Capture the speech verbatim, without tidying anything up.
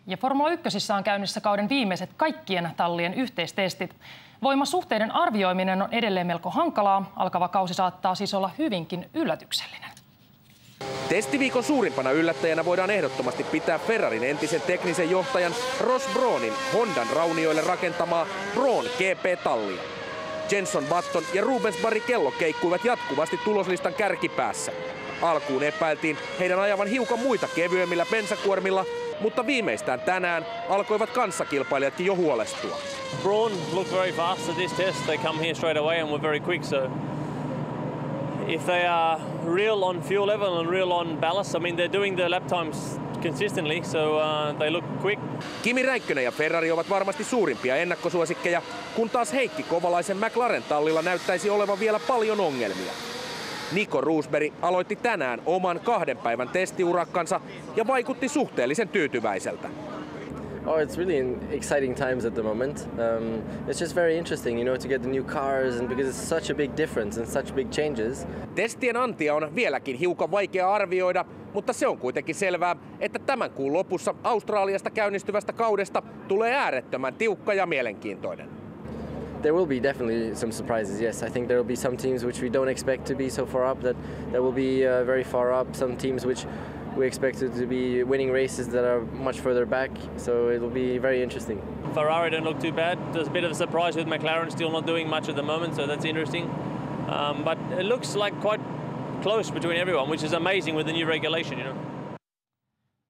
Ja Formula ykkösissä on käynnissä kauden viimeiset kaikkien tallien yhteistestit. Voimasuhteiden arvioiminen on edelleen melko hankalaa. Alkava kausi saattaa siis olla hyvinkin yllätyksellinen. Testiviikon suurimpana yllättäjänä voidaan ehdottomasti pitää Ferrarin entisen teknisen johtajan Ross Braunin Hondan raunioille rakentamaa Braun G P-tallia. Jenson Button ja Rubens Barrichello keikkuivat jatkuvasti tuloslistan kärkipäässä. Alkuun epäiltiin heidän ajavan hiukan muita kevyemmillä bensakuormilla, mutta viimeistään tänään alkoivat kanssakilpailijatkin jo huolestua. Braun looked very fast at this test. They come here straight away and were very quick. So if they are real on fuel level and real on ballast, I mean they're doing the lap times consistently, so uh, they look quick. Kimi Räikkönen ja Ferrari ovat varmasti suurimpia ennakkosuosikkeja, kun taas Heikki Kovalaisen McLaren tallilla näyttäisi olevan vielä paljon ongelmia. Nico Rosberg aloitti tänään oman kahden päivän testiurakkansa ja vaikutti suhteellisen tyytyväiseltä. Oh, it's really exciting times at the moment. Um, it's just very interesting, you know, to get the new cars and because it's such a big difference and such big changes. Testien antia on vieläkin hiukan vaikea arvioida, mutta se on kuitenkin selvää, että tämän kuun lopussa Australiasta käynnistyvästä kaudesta tulee äärettömän tiukka ja mielenkiintoinen. There will be definitely some surprises, yes. I think there will be some teams which we don't expect to be so far up, that, that will be uh, very far up. Some teams which we expected to be winning races that are much further back, so it will be very interesting. Ferrari don't look too bad. There's a bit of a surprise with McLaren still not doing much at the moment, so that's interesting. Um, but it looks like quite close between everyone, which is amazing with the new regulation, you know.